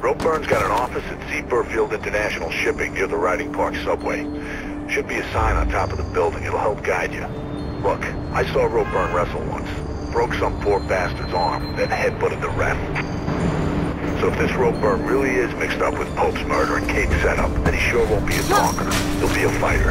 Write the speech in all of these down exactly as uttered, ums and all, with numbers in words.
Roburn's got an office at Seafur Field International Shipping near the Riding Park subway. Should be a sign on top of the building. It'll help guide you. Look, I saw Roburn wrestle once. Broke some poor bastard's arm, then headbutted the ref. So if this Roburn really is mixed up with Pope's murder and Kate's setup, then he sure won't be a talker. He'll be a fighter.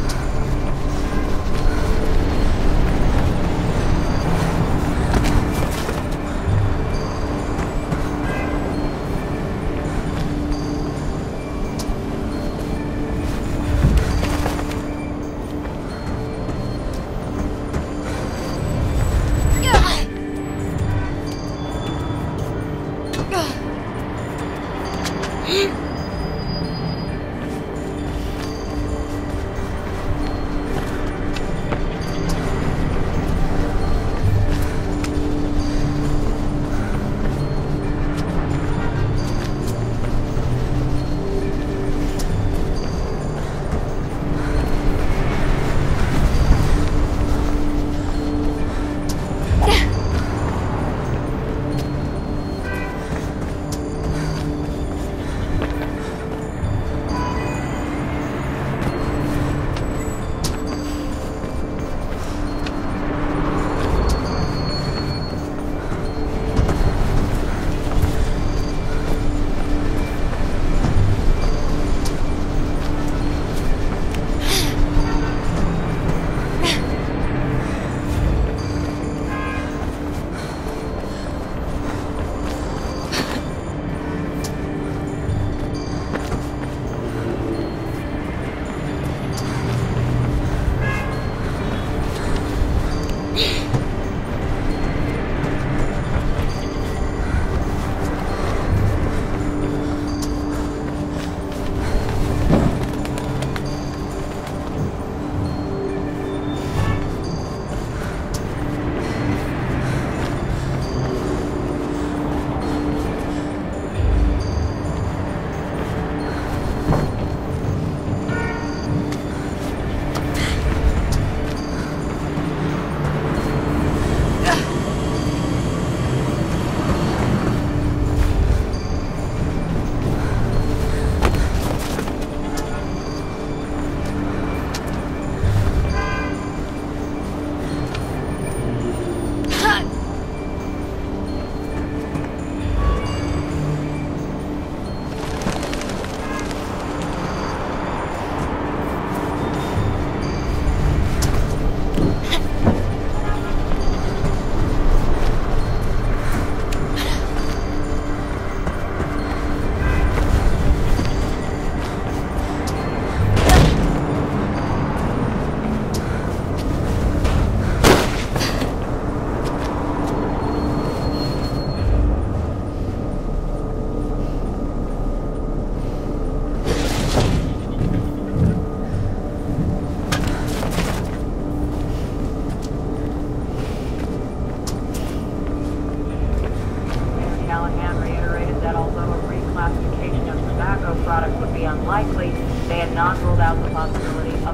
Unlikely, they had not ruled out the possibility of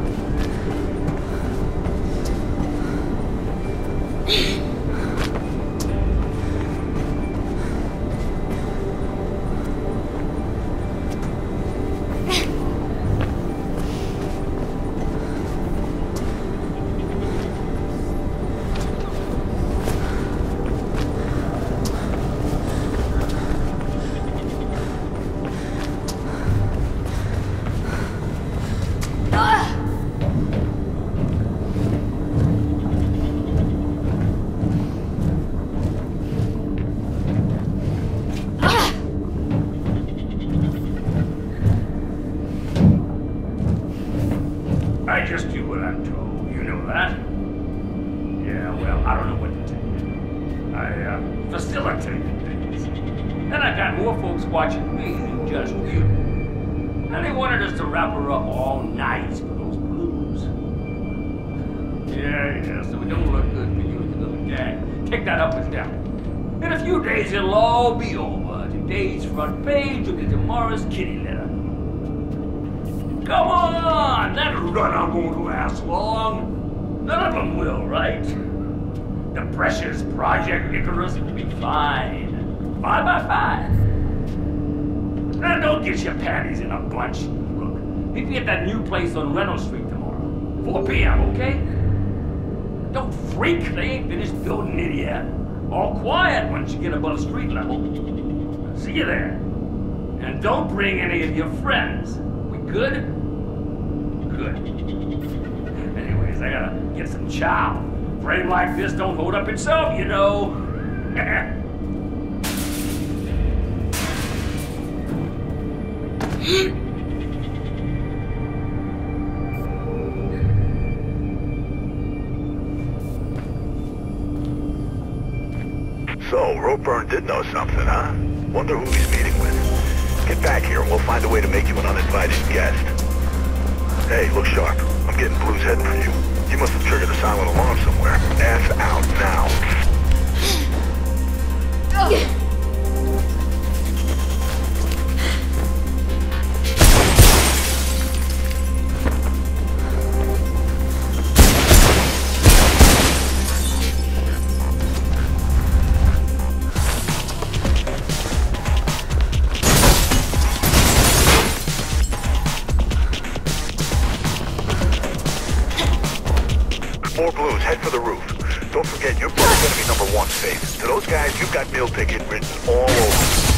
just do what I'm told. You know that? Yeah, well, I don't know what to tell you. I, uh, facilitated things. And I got more folks watching me than just you. And they wanted us to wrap her up all night for those blues. Yeah, yeah, so it don't look good for you and the little gang. Take that up and down. In a few days, it'll all be over. Today's front page will be tomorrow's kitty letter. Come on! That run won't last long. None of them will, right? The precious Project Icarus will be fine. Five by five. And don't get your panties in a bunch. Look, meet me at that new place on Reynolds Street tomorrow. four p m, okay? Don't freak, they ain't finished building it yet. All quiet once you get above street level. See you there. And don't bring any of your friends. We good? Good. Anyways, I gotta get some chow. Frame like this don't hold up itself, you know. So, Ropeburn did know something, huh? Wonder who he's meeting with. Get back here and we'll find a way to make you an uninvited guest. Hey, look sharp. I'm getting Blues heading for you. You must have triggered a silent alarm somewhere. Ass out now. Oh. More Blues, head for the roof. Don't forget, you're probably gonna be number one, Faith. To those guys, you've got meal ticket written all over.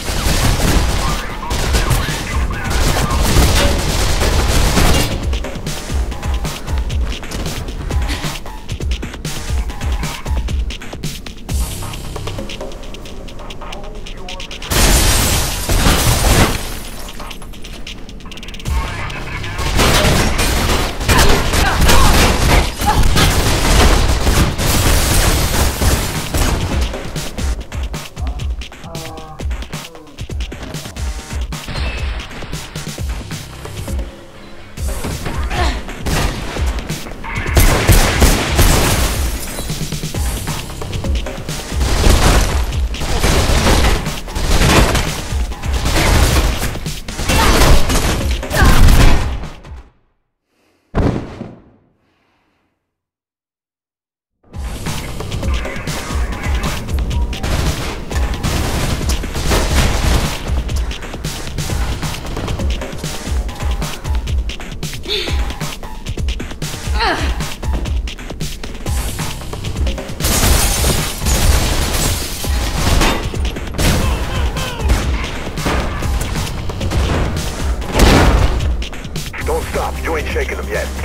Don't stop. You ain't shaking them yet.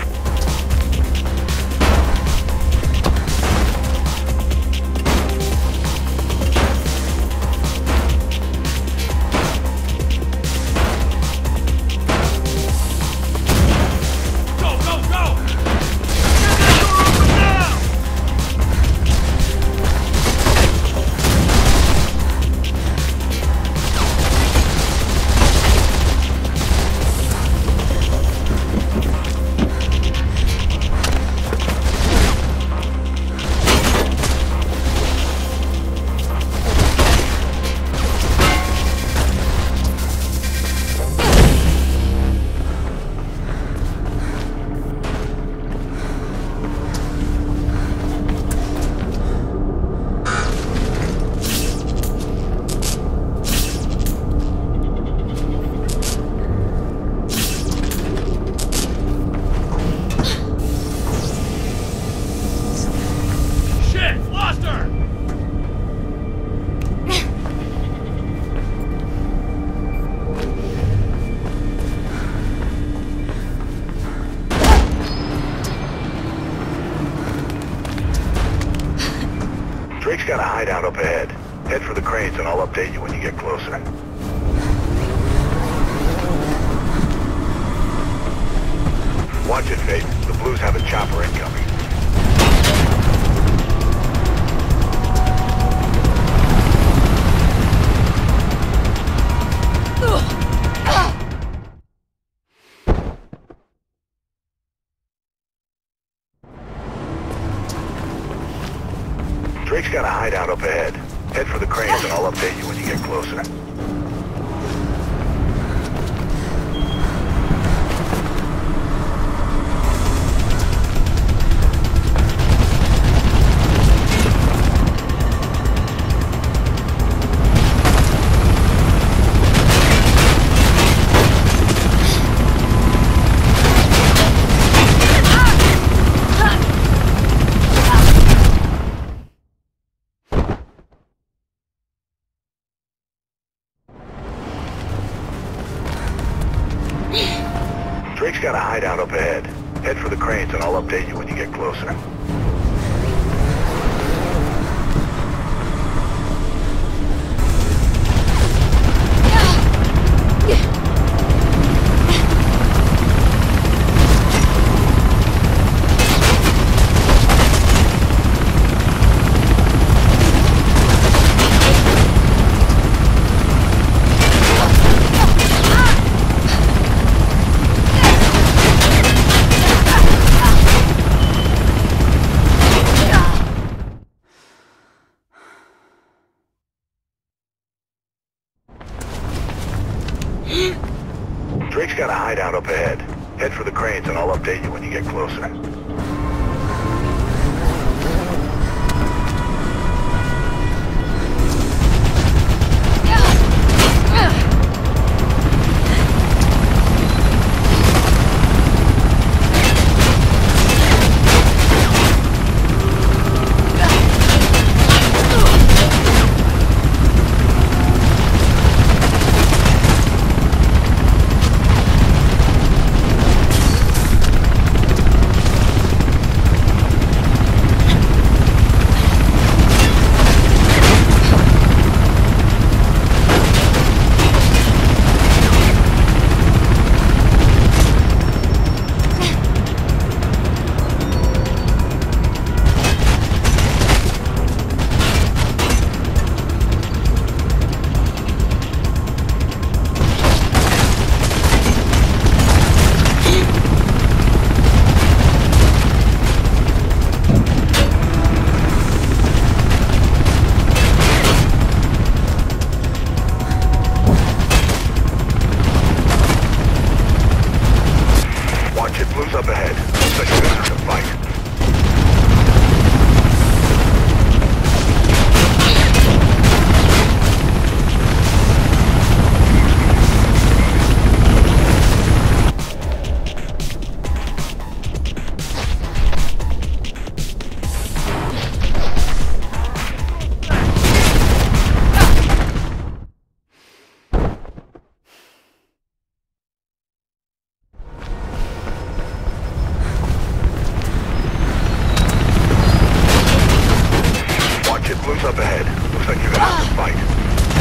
Drake's got a hideout up ahead. Head for the cranes and I'll update you when you get closer. Watch it, Faith. The Blues have a chopper incoming. Drake's got a hideout up ahead. Head for the cranes and I'll update you when you get closer. Drake's got a hideout up ahead. Head for the cranes and I'll update you when you get closer. Drake's got a hideout up ahead. Head for the cranes and I'll update you when you get closer. Up ahead. Looks like you're gonna have to fight. Up ahead. Looks like you're gonna have to fight.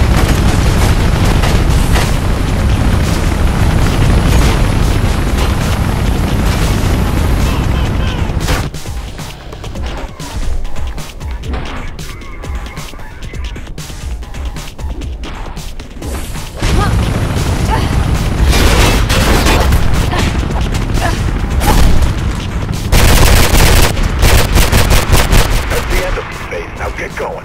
That's the end of the phase. Now get going.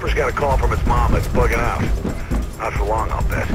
Cipher's got a call from his mom that's bugging out. Not for long, I'll bet.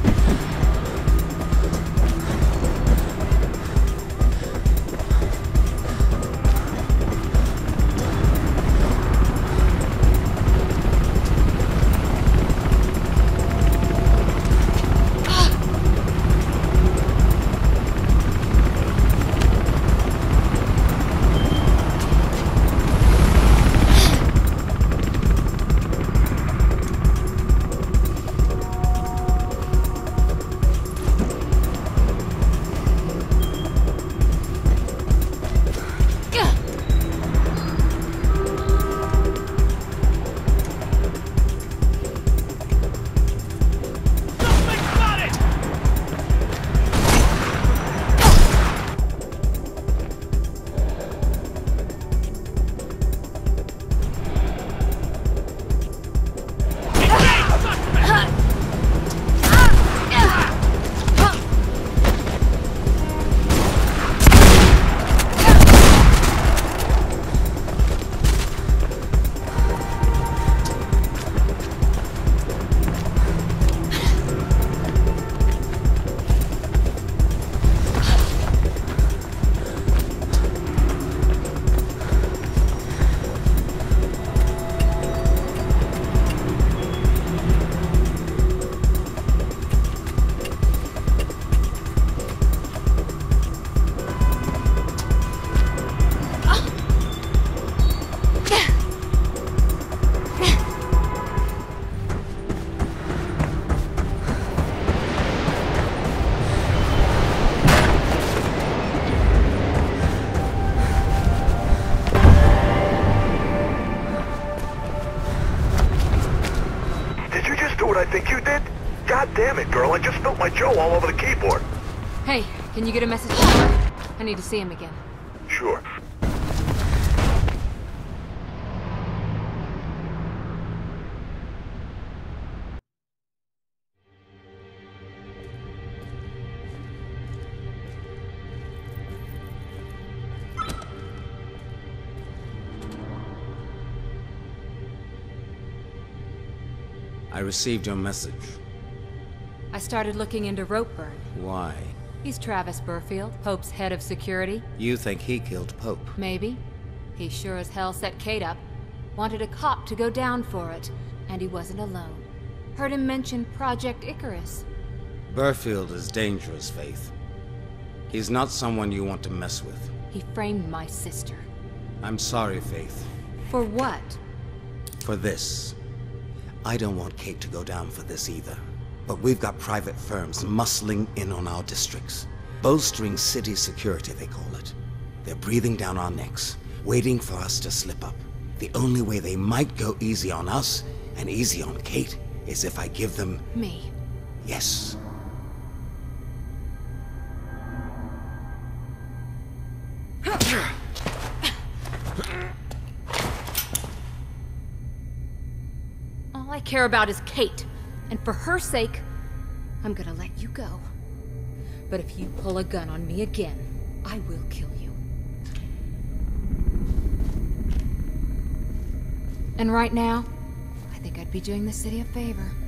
I think you did? God damn it, girl, I just spilled my Joe all over the keyboard. Hey, can you get a message? I need to see him again. Sure. I received your message. I started looking into Ropeburn. Why? He's Travis Burfield, Pope's head of security. You think he killed Pope? Maybe. He sure as hell set Kate up. Wanted a cop to go down for it. And he wasn't alone. Heard him mention Project Icarus. Burfield is dangerous, Faith. He's not someone you want to mess with. He framed my sister. I'm sorry, Faith. For what? For this. I don't want Kate to go down for this either. But we've got private firms muscling in on our districts. Bolstering city security, they call it. They're breathing down our necks, waiting for us to slip up. The only way they might go easy on us, and easy on Kate, is if I give them... Me. Yes. All I care about is Kate. And for her sake, I'm gonna let you go. But if you pull a gun on me again, I will kill you. And right now, I think I'd be doing the city a favor.